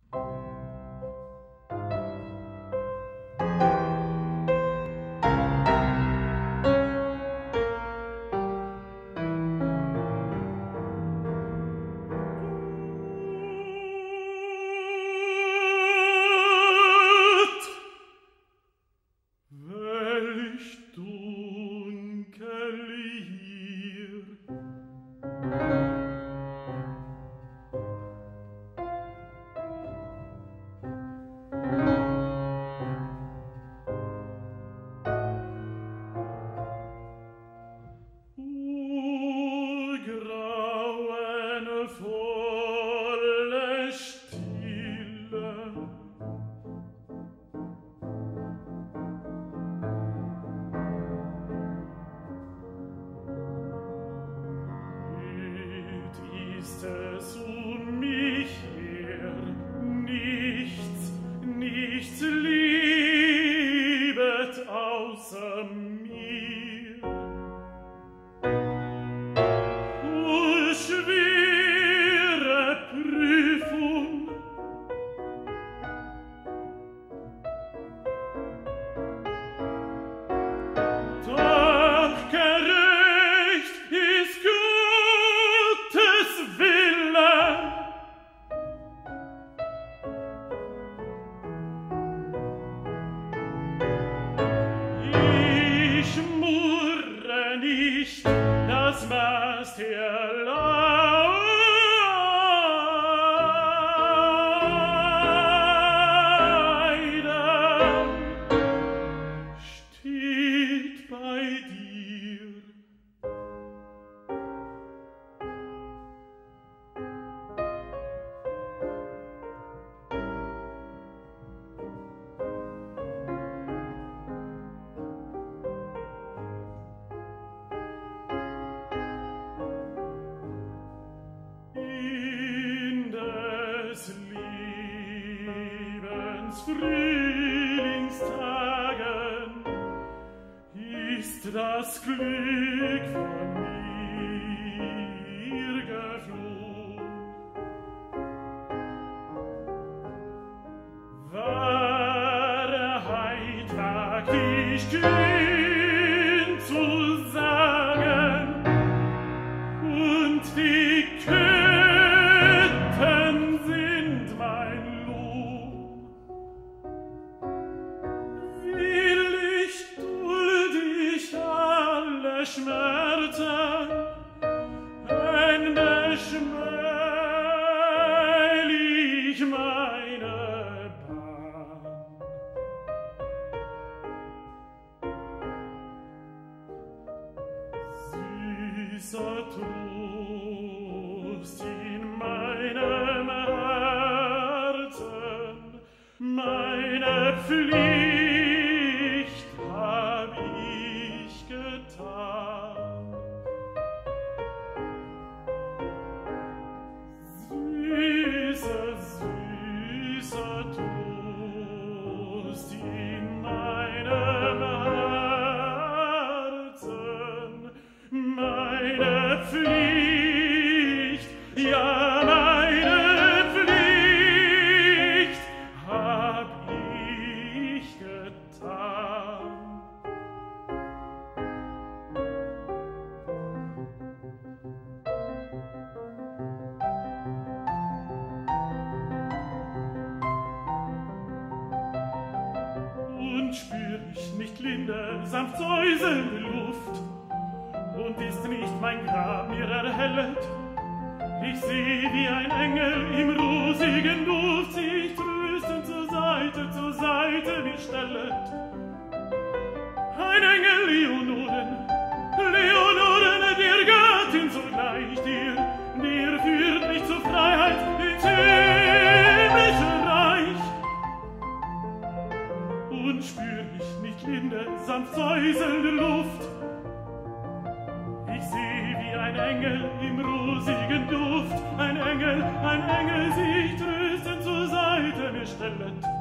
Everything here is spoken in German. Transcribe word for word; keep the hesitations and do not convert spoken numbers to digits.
Frühlingstagen ist das Glück von mir geflohen. Wahrheit wagt ich kühn zu sagen, und die Köten sind mein Lohn. Will ich duld ich alle Schmerzen, ende schmähl ich meine Bahn. Süßer Trost in meinem Herzen, meine Pflicht hab ich getan. Süßer, süßer Trost in meinem Herzen, meine Pflicht, ja, meine Pflicht hab ich getan. Und spür ich nicht Linde, sanft säuselnde Luft, und ist nicht mein Grab mir erhellet? Ich seh, wie ein Engel im rosigen Duft sich tröstend zur Seite, zur Seite mich stellet. Ein Engel, Leonoren, Leonoren, der Göttin zugleich, dir, dir führt mich zur Freiheit ins himmlische Reich. Und spür ich nicht Linde, sanft säuselnde Luft, ich seh, wie ein Engel im rosigen Duft, ein Engel, ein Engel sich tröstend zur Seite mir stellet.